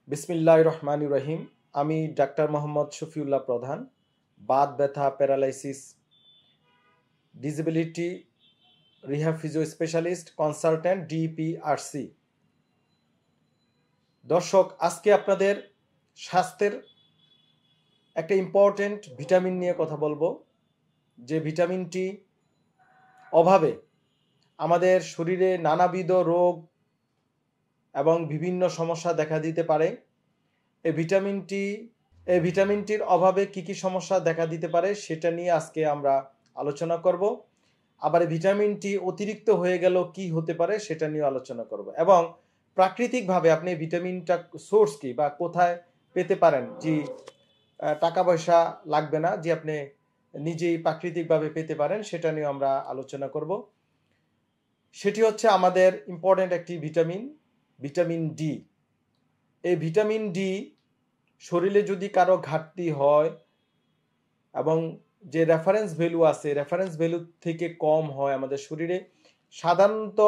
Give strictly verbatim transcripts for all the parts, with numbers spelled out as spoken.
বিসমিল্লাহির রহমানির রহিম। আমি ডাক্তার মোহাম্মদ শফিউল্লাহ প্রধান, বাত ব্যথা, paralysis, disability rehab physio specialist, consultant, DPRC. দর্শক, আজকে আপনাদের স্বাস্থ্যের একটা ইম্পর্টেন্ট ভিটামিন নিয়ে কথা বলবো, যে ভিটামিনটি অভাবে আমাদের শরীরে নানাবিধ রোগ এবং বিভিন্ন সমস্যা দেখা দিতে পারে। এই ভিটামিনটি এই ভিটামিনটির অভাবে কি কি সমস্যা দেখা দিতে পারে সেটা নিয়ে আজকে আমরা আলোচনা করব। আবার এই ভিটামিনটি অতিরিক্ত হয়ে গেল কি হতে পারে সেটা নিয়ে আলোচনা করব, এবং প্রাকৃতিকভাবে আপনি ভিটামিনটা সোর্স কি বা কোথায় পেতে পারেন, যে টাকা পয়সা লাগবে না, যে আপনি নিজেই প্রাকৃতিকভাবে পেতে পারেন, সেটা নিয়ে আমরা আলোচনা করব। সেটি হচ্ছে আমাদের ইম্পর্টেন্ট একটি ভিটামিন, ভিটামিন ডি। এই ভিটামিন ডি শরীরে যদি কারো ঘাটতি হয় এবং যে রেফারেন্স ভ্যালু আছে, রেফারেন্স ভ্যালু থেকে কম হয় আমাদের শরীরে, সাধারণত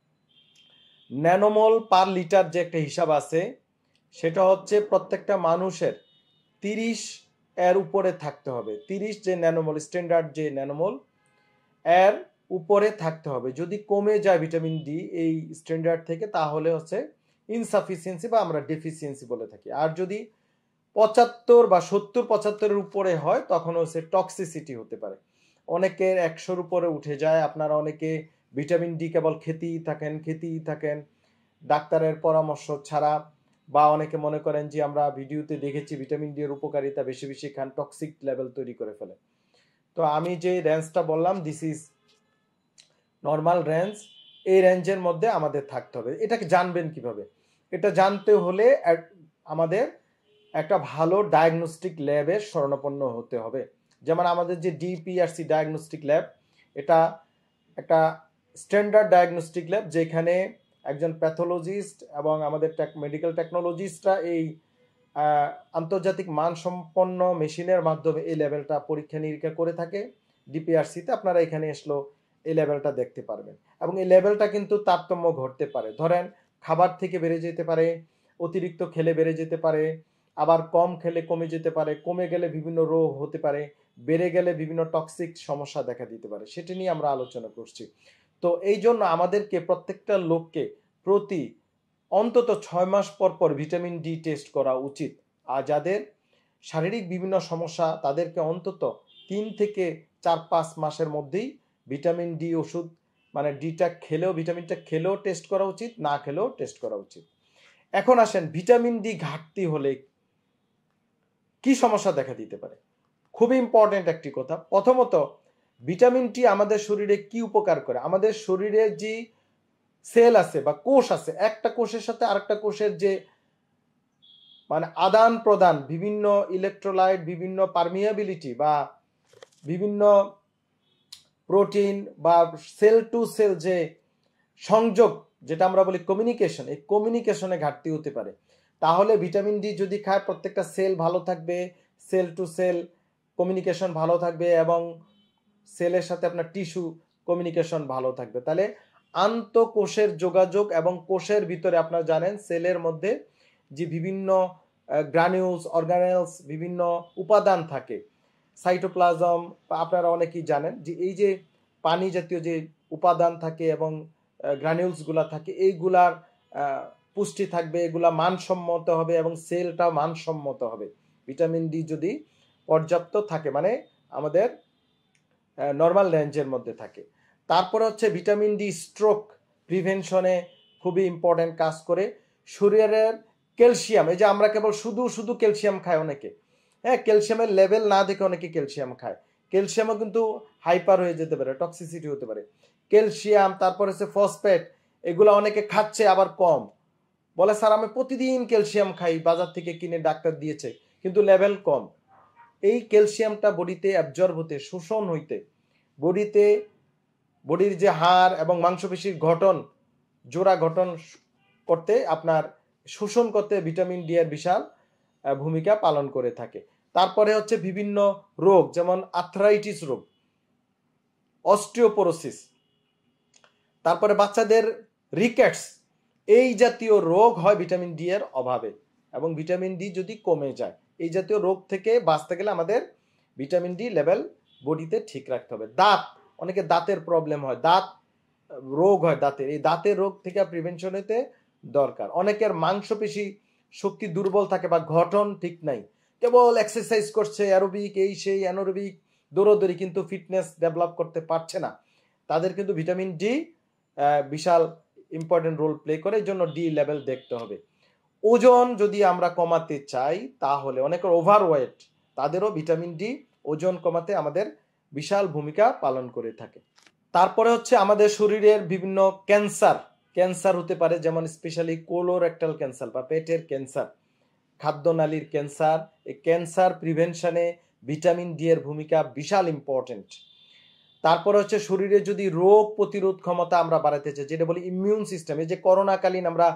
ন্যানোমোল পার লিটার যে একটা হিসাব আছে, সেটা হচ্ছে প্রত্যেকটা মানুষের তিরিশ এর উপরে থাকতে হবে। তিরিশ যে ন্যানোমোল, স্ট্যান্ডার্ড যে ন্যানোমোল, এর উপরে থাকতে হবে। যদি কমে যায় ভিটামিন ডি এই স্ট্যান্ডার্ড থেকে, তাহলে হচ্ছে ইনসাফিসিয়েন্সি বা আমরা ডেফিসিয়েন্সি বলে থাকি। আর যদি পঁচাত্তর বা সত্তর পঁচাত্তরের উপরে হয়, তখন হচ্ছে টক্সিসিটি হতে পারে। অনেকের একশোর উপরে উঠে যায়। আপনারা অনেকে ভিটামিন ডি কেবল খেতেই থাকেন খেতেই থাকেন ডাক্তারের পরামর্শ ছাড়া, বা অনেকে মনে করেন যে আমরা ভিডিওতে দেখেছি ভিটামিন ডি এর উপকারিতা, বেশি বেশি খান, টক্সিক লেভেল তৈরি করে ফেলে। তো আমি যে রেঞ্জটা বললাম, দিস ইজ নর্মাল রেঞ্জ। এই রেঞ্জের মধ্যে আমাদের থাকতে হবে। এটাকে জানবেন কিভাবে? এটা জানতে হলে আমাদের একটা ভালো ডায়াগনস্টিক ল্যাবের শরণাপন্ন হতে হবে। যেমন আমাদের যে ডিপিআরসি ডায়াগনস্টিক ল্যাব, এটা একটা স্ট্যান্ডার্ড ডায়াগনস্টিক ল্যাব, যেখানে একজন প্যাথোলজিস্ট এবং আমাদের মেডিকেল টেকনোলজিস্টরা এই আন্তর্জাতিক মানসম্পন্ন মেশিনের মাধ্যমে এই লেভেলটা পরীক্ষা নিরীক্ষা করে থাকে। ডিপিআরসিতে আপনারা এখানে এসলো এই লেভেলটা দেখতে পারবেন, এবং এই লেভেলটা কিন্তু তারতম্য ঘটতে পারে। ধরেন, খাবার থেকে বেড়ে যেতে পারে, অতিরিক্ত খেলে বেড়ে যেতে পারে, আবার কম খেলে কমে যেতে পারে, কমে গেলে বিভিন্ন রোগ হতে পারে, বেড়ে গেলে বিভিন্ন টক্সিক সমস্যা দেখা দিতে পারে। সেটা নিয়ে আমরা আলোচনা করছি। তো এই জন্য আমাদেরকে প্রত্যেকটা লোককে প্রতি অন্তত ছয় মাস পর পর ভিটামিন ডি টেস্ট করা উচিত। আর যাদের শারীরিক বিভিন্ন সমস্যা, তাদেরকে অন্তত তিন থেকে চার পাঁচ মাসের মধ্যেই ভিটামিন ডি ওষুধ, মানে ডিটা খেলেও, ভিটামিনটা খেলেও টেস্ট করা উচিত, না খেলেও টেস্ট করা উচিত। এখন আসেন, ভিটামিন ডি ঘাটতি হলে কি সমস্যা দেখা দিতে পারে। খুবই ইম্পর্টেন্ট একটি কথা। প্রথমত, ভিটামিন ডি আমাদের শরীরে কি উপকার করে? আমাদের শরীরে যে সেল আছে বা কোষ আছে, একটা কোষের সাথে আরেকটা কোষের যে মানে আদান প্রদান, বিভিন্ন ইলেকট্রোলাইট, বিভিন্ন পারমিয়াবিলিটি বা বিভিন্ন প্রোটিন বা সেল টু সেল যে সংযোগ, যেটা আমরা বলি কমিউনিকেশন, এই কমিউনিকেশনে ঘাটতি হতে পারে। তাহলে ভিটামিন ডি যদি খায়, প্রত্যেকটা সেল ভালো থাকবে, সেল টু সেল কমিউনিকেশন ভালো থাকবে, এবং সেলের সাথে আপনার টিস্যু কমিউনিকেশন ভালো থাকবে। তাহলে আন্তঃকোষের যোগাযোগ, এবং কোষের ভিতরে আপনারা জানেন সেলের মধ্যে যে বিভিন্ন গ্রানিউলস, অর্গানেলস, বিভিন্ন উপাদান থাকে, সাইটোপ্লাজম, আপনারা অনেকেই জানেন যে এই যে পানি জাতীয় যে উপাদান থাকে এবং গ্রানিউলসগুলা থাকে, এইগুলার পুষ্টি থাকবে, এগুলা মানসম্মত হবে এবং সেলটা মানসম্মত হবে ভিটামিন ডি যদি পর্যাপ্ত থাকে, মানে আমাদের নর্মাল রেঞ্জের মধ্যে থাকে। তারপরে হচ্ছে ভিটামিন ডি স্ট্রোক প্রিভেনশনে খুবই ইম্পর্টেন্ট কাজ করে। শরীরের ক্যালসিয়াম, এই যে আমরা কেবল শুধু শুধু ক্যালসিয়াম খাই অনেকে, হ্যাঁ, ক্যালসিয়ামের লেভেল না দেখে অনেকে ক্যালসিয়াম খায়। ক্যালসিয়ামও কিন্তু হাইপার হয়ে যেতে পারে, টক্সিসিটি হতে পারে। ক্যালসিয়াম, তারপর হচ্ছে ফসফেট, এগুলো অনেকে খাচ্ছে আবার কম, বলে স্যার আমি প্রতিদিন ক্যালসিয়াম খাই, বাজার থেকে কিনে ডাক্তার দিয়েছে, কিন্তু লেভেল কম। এই ক্যালসিয়ামটা বডিতে অ্যাবজর্ব হতে, শোষণ হইতে, বডিতে বডির যে হাড় এবং মাংসপেশির গঠন, জোড়া গঠন করতে, আপনার শোষণ করতে ভিটামিন ডি এর বিশাল ভূমিকা পালন করে থাকে। তারপরে হচ্ছে বিভিন্ন রোগ, যেমন আর্থ্রাইটিস রোগ, অস্টিওপোরোসিস, তারপরে বাচ্চাদের রিকেটস, এই জাতীয় রোগ হয় ভিটামিন ডি এর অভাবে। এবং ভিটামিন ডি যদি কমে যায়, এই জাতীয় রোগ থেকে বাঁচতে গেলে আমাদের ভিটামিন ডি লেভেল বডিতে ঠিক রাখতে হবে। দাঁত, অনেকে দাঁতের প্রবলেম হয়, দাঁত রোগ হয় দাঁতের, এই দাঁতের রোগ থেকে প্রিভেনশন হতে দরকার। অনেকের মাংসপেশি শক্তি দুর্বল থাকে বা গঠন ঠিক নাই, কেবল এক্সারসাইজ করছে, অ্যারোবিক এই সেই অ্যানোরোবিক দৌড়দৌড়ি, কিন্তু ফিটনেস ডেভেলপ করতে পারছে না, তাদের কিন্তু ভিটামিন ডি বিশাল ইম্পর্টেন্ট রোল প্লে করে। এই জন্য ডি লেভেল দেখতে হবে। ওজন যদি আমরা কমাতে চাই তাহলে অনেকের ওভারওয়েট, তাদেরও ভিটামিন ডি ওজন কমাতে আমাদের বিশাল ভূমিকা পালন করে থাকে। তারপরে হচ্ছে আমাদের শরীরের বিভিন্ন ক্যান্সার, ক্যান্সার হতে পারে, যেমন স্পেশালি কোলোরেক্টাল ক্যান্সার বা পেটের ক্যান্সার, খাদ্যনালীর ক্যান্সার। এই ক্যান্সার প্রিভেনশনে ভিটামিন ডি এর ভূমিকা বিশাল ইম্পর্টেন্ট। তারপরে হচ্ছে শরীরে যদি রোগ প্রতিরোধ ক্ষমতা আমরা বাড়াতে চাই, যেটা বলি ইমিউন সিস্টেম, এই যে করোনাকালীন আমরা,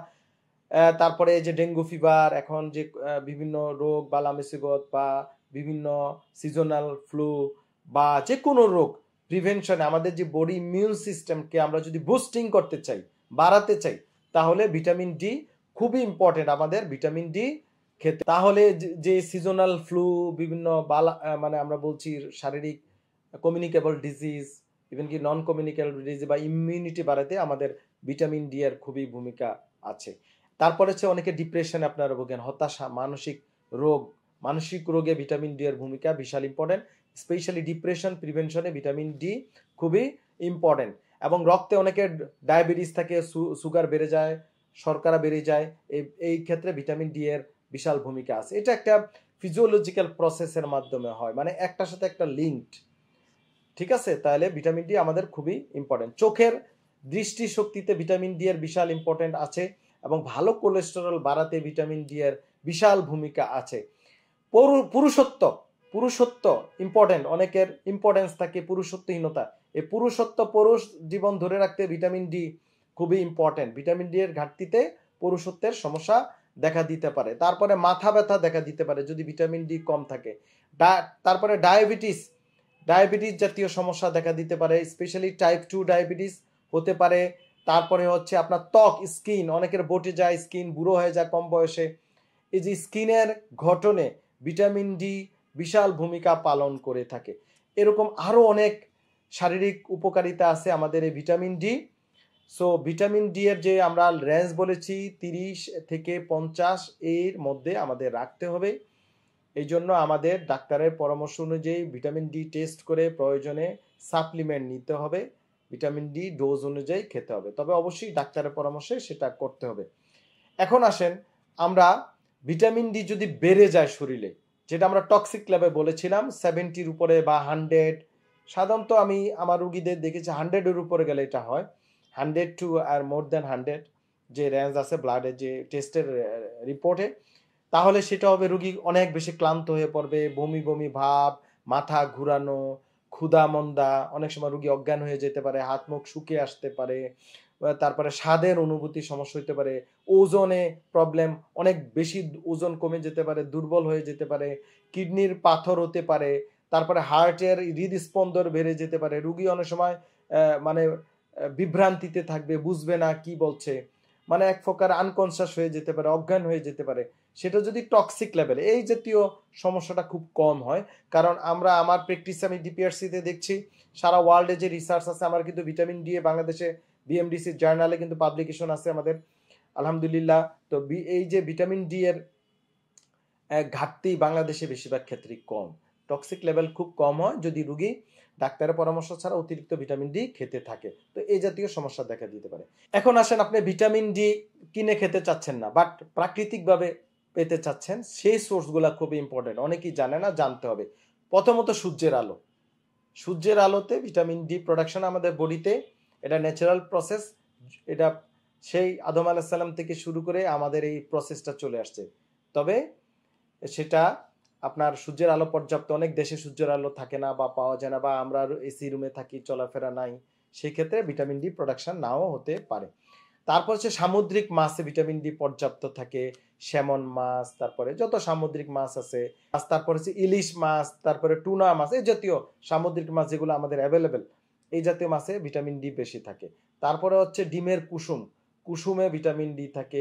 তারপরে এই যে ডেঙ্গু ফিভার, এখন যে বিভিন্ন রোগ বালা মুসিবত বা বিভিন্ন সিজনাল ফ্লু বা যে কোনো রোগ প্রিভেনশনে আমাদের যে বডি ইমিউন সিস্টেমকে আমরা যদি বুস্টিং করতে চাই, বাড়াতে চাই, তাহলে ভিটামিন ডি খুবই ইম্পর্টেন্ট আমাদের ভিটামিন ডি খেতে। তাহলে যে সিজনাল ফ্লু, বিভিন্ন বালা মানে আমরা বলছি শারীরিক কমিউনিকেবল ডিজিজ, ইভেন কি নন কমিউনিকেবল ডিজিজ বা ইমিউনিটি বাড়াতে আমাদের ভিটামিন ডি এর খুবই ভূমিকা আছে। তারপরে হচ্ছে অনেকে ডিপ্রেশনে আপনারা ভোগেন, হতাশা, মানসিক রোগ, মানসিক রোগে ভিটামিন ডি এর ভূমিকা বিশাল ইম্পর্টেন্ট। স্পেশালি ডিপ্রেশন প্রিভেনশনে ভিটামিন ডি খুবই ইম্পর্টেন্ট। এবং রক্তে অনেকের ডায়াবেটিস থাকে, সুগার বেড়ে যায়, শর্করা বেড়ে যায়, এই এই ক্ষেত্রে ভিটামিন ডি এর বিশাল ভূমিকা আছে। এটা একটা ফিজিওলজিক্যাল প্রসেসের মাধ্যমে হয়, মানে একটার সাথে একটা লিঙ্কড, ঠিক আছে? তাহলে ভিটামিন ডি আমাদের খুবই ইম্পর্টেন্ট। চোখের দৃষ্টি শক্তিতে ভিটামিন ডি এর বিশাল ইম্পর্টেন্ট আছে, এবং ভালো কোলেস্টেরল বাড়াতে ভিটামিন ডি এর বিশাল ভূমিকা আছে। পুরুষত্ব, পুরুষত্ব ইম্পর্টেন্ট, অনেকের ইম্পর্টেন্স থাকে পুরুষত্বহীনতা, এই পুরুষত্ব, পুরুষ জীবন ধরে রাখতে ভিটামিন ডি খুবই ইম্পর্টেন্ট। ভিটামিন ডি এর ঘাটতিতে পুরুষত্বের সমস্যা দেখা দিতে পারে। তারপরে মাথা ব্যথা দেখা দিতে পারে যদি ভিটামিন ডি কম থাকে। তারপরে ডায়াবেটিস, ডায়াবেটিস জাতীয় সমস্যা দেখা দিতে পারে, স্পেশালি টাইপ টু ডায়াবেটিস হতে পারে। তারপরে হচ্ছে আপনার ত্বক, স্কিন, অনেকের বটে যায়, স্কিন বুড়ো হয়ে যায় কম বয়সে, এই যে স্কিনের গঠনে ভিটামিন ডি বিশাল ভূমিকা পালন করে থাকে। এরকম আরো অনেক শারীরিক উপকারিতা আছে আমাদের এই vitamin D. So vitamin D এর যে আমরা রেঞ্জ বলেছি তিরিশ থেকে পঞ্চাশ এর মধ্যে আমাদের রাখতে হবে। এই জন্য আমাদের ডাক্তারের পরামর্শ অনুযায়ী ভিটামিন ডি টেস্ট করে প্রয়োজনে সাপ্লিমেন্ট নিতে হবে, ভিটামিন ডি ডোজ অনুযায়ী খেতে হবে, তবে অবশ্যই ডাক্তারের পরামর্শে সেটা করতে হবে। এখন আসেন, আমরা ভিটামিন ডি যদি বেড়ে যায় শরীরে, যেটা আমরা টক্সিক লেভেল বলেছিলাম সেভেন্টির উপরে বা হান্ড্রেড, সাধারণত আমি আমার রুগীদের দেখেছি হান্ড্রেডের উপরে গেলে এটা হয়, hundred two or more than hundred যে রেঞ্জ আছে ব্লাডের যে টেস্টের রিপোর্টে, তাহলে সেটা হবে রুগী অনেক বেশি ক্লান্ত হয়ে পড়বে, বমি বমি ভাব, মাথা ঘুরানো, ক্ষুধা মন্দা, অনেক সময় রুগী অজ্ঞান হয়ে যেতে পারে, হাত মুখ শুকিয়ে আসতে পারে, তারপরে স্বাদের অনুভূতি সমস্যা হতে পারে, ওজনে প্রবলেম, অনেক বেশি ওজন কমে যেতে পারে, দুর্বল হয়ে যেতে পারে, কিডনির পাথর হতে পারে, তারপরে হার্টের হৃদস্পন্দন বেড়ে যেতে পারে, রুগী অনেক সময় মানে বিভ্রান্তিতে থাকবে, বুঝবে না কি বলছে, মানে এক প্রকার আনকনসিয়াস হয়ে যেতে পারে, অজ্ঞান হয়ে যেতে পারে। সেটা যদি টক্সিক লেভেলে, এই জাতীয় সমস্যাটা খুব কম হয়, কারণ আমরা আমার প্র্যাকটিসে আমি ডিপিআরসিতে দেখছি, সারা ওয়ার্ল্ডে যে রিসার্চ আছে, আমার কিন্তু ভিটামিন ডি এ বাংলাদেশে বিএমডিসি জার্নালে কিন্তু পাবলিকেশন আছে আমাদের, আলহামদুলিল্লাহ। তো এই যে ভিটামিন ডি এর ঘাটতি বাংলাদেশে বেশিরভাগ ক্ষেত্রে কম, টক্সিক লেভেল খুব কম হয় যদি রুগী ডাক্তারের পরামর্শ ছাড়া অতিরিক্ত ভিটামিন ডি খেতে থাকে, তো এই জাতীয় সমস্যা দেখা দিতে পারে। এখন আসেন, আপনি ভিটামিন ডি কিনে খেতে চাচ্ছেন না, বাট প্রাকৃতিকভাবে পেতে চাচ্ছেন, সেই সোর্সগুলো খুবই ইম্পর্টেন্ট, অনেকেই জানে না, জানতে হবে। প্রথমত সূর্যের আলো, সূর্যের আলোতে ভিটামিন ডি প্রোডাকশন আমাদের বডিতে, এটা ন্যাচারাল প্রসেস, এটা সেই আদম আলাইহিস সালাম থেকে শুরু করে আমাদের এই প্রসেসটা চলে আসছে। তবে সেটা আপনার সূর্যের আলো পর্যাপ্ত, অনেক দেশে সূর্যের আলো থাকে না বা পাওয়া যায় না, বা আমরা এসি রুমে থাকি, চলাফেরা নাই, সেই ক্ষেত্রে ভিটামিন ডি প্রোডাকশন নাও হতে পারে। তারপর হচ্ছে সামুদ্রিক মাছে ভিটামিন ডি পর্যাপ্ত থাকে, স্যামন মাছ, তারপরে যত সামুদ্রিক মাছ আছে, তারপর হচ্ছে ইলিশ মাছ, তারপরে টুনা মাছ, এই জাতীয় সামুদ্রিক মাছ যেগুলো আমাদের অ্যাভেলেবেল, এই জাতীয় মাছে ভিটামিন ডি বেশি থাকে। তারপরে হচ্ছে ডিমের কুসুম, কুসুমে ভিটামিন ডি থাকে,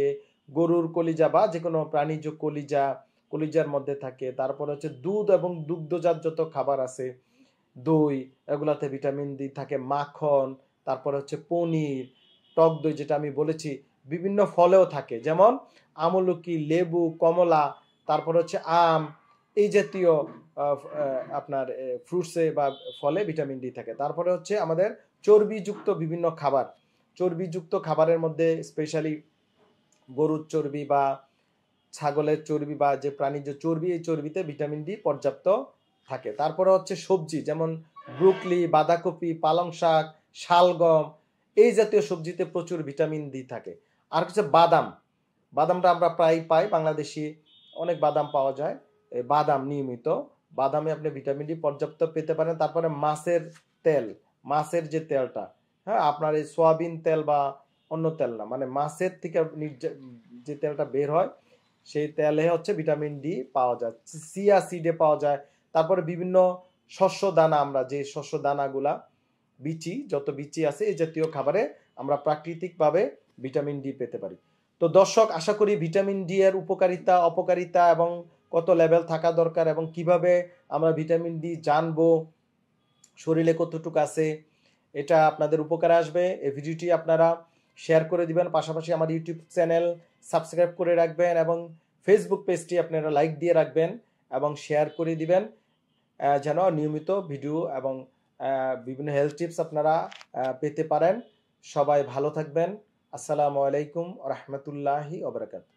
গরুর কলিজা বা যে কোনো প্রাণীজ কলিজা কলিজার মধ্যে থাকে। তারপর হচ্ছে দুধ এবং দুগ্ধজাত যত খাবার আছে, দই, এগুলাতে ভিটামিন ডি থাকে, মাখন, তারপর হচ্ছে পনির, টক দই যেটা আমি বলেছি, বিভিন্ন ফলেও থাকে, যেমন আমলকি, লেবু, কমলা, তারপর হচ্ছে আম, এই জাতীয় আপনার ফ্রুটসে বা ফলে ভিটামিন ডি থাকে। তারপরে হচ্ছে আমাদের চর্বিযুক্ত বিভিন্ন খাবার, চর্বিযুক্ত খাবারের মধ্যে স্পেশালি গরুর চর্বি বা ছাগলের চর্বি বা যে প্রাণীজ চর্বি, এই চর্বিতে ভিটামিন ডি পর্যাপ্ত থাকে। তারপরে হচ্ছে সবজি, যেমন ব্রুকলি, বাঁধাকপি, পালং শাক, শালগম, এই জাতীয় সবজিতে প্রচুর ভিটামিন ডি থাকে। আর হচ্ছে বাদাম, বাদামটা আমরা প্রায় পাই, বাংলাদেশি অনেক বাদাম পাওয়া যায়, এই বাদাম নিয়মিত, বাদামে আপনি ভিটামিন ডি পর্যাপ্ত পেতে পারেন। তারপরে মাছের তেল, মাছের যে তেলটা, হ্যাঁ, আপনার এই সয়াবিন তেল বা অন্য তেল না, মানে মাছের থেকে যে তেলটা বের হয় সেই তেলে হচ্ছে ভিটামিন ডি পাওয়া যায়, চিয়া সিডে পাওয়া যায়। তারপরে বিভিন্ন শস্য দানা, আমরা যে শস্য দানাগুলা, বিচি, যত বিচি আছে, এই জাতীয় খাবারে আমরা প্রাকৃতিকভাবে ভিটামিন ডি পেতে পারি। তো দর্শক, আশা করি ভিটামিন ডি এর উপকারিতা, অপকারিতা এবং কত লেভেল থাকা দরকার এবং কিভাবে আমরা ভিটামিন ডি জানবো, শরীরে কতটুকু আছে, এটা আপনাদের উপকারে আসবে। এই ভিডিওটি আপনারা শেয়ার করে দিবেন, পাশাপাশি আমার ইউটিউব চ্যানেল সাবস্ক্রাইব করে রাখবেন এবং ফেসবুক পেজটি আপনারা লাইক দিয়ে রাখবেন এবং শেয়ার করে দিবেন, যেন নিয়মিত ভিডিও এবং বিভিন্ন হেলথ টিপস আপনারা পেতে পারেন। সবাই ভালো থাকবেন। আসসালামু আলাইকুম ওয়া রাহমাতুল্লাহি ওয়া বারাকাতুহু।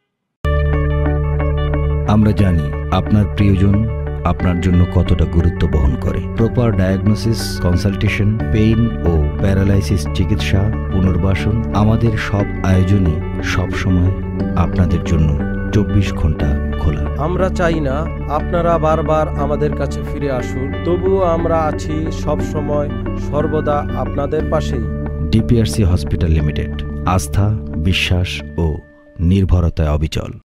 আমরা জানি আপনার প্রিয়জন আপনার জন্য কতটা গুরুত্ব বহন করে। প্রপার ডায়াগনোসিস, কনসালটেশন, পেইন ও প্যারালাইসিস চিকিৎসা, পুনর্বাসন, আমাদের সব আয়োজনই সব সময় আপনাদের জন্য চব্বিশ ঘন্টা খোলা। আমরা চাই না আপনারা বারবার আমাদের কাছে ফিরে আসুন, তবুও আমরা আছি সব সময় সর্বদা আপনাদের পাশেই। ডিপিআরসি হসপিটাল লিমিটেড, আস্থা, বিশ্বাস ও নির্ভরতায় অবিচল।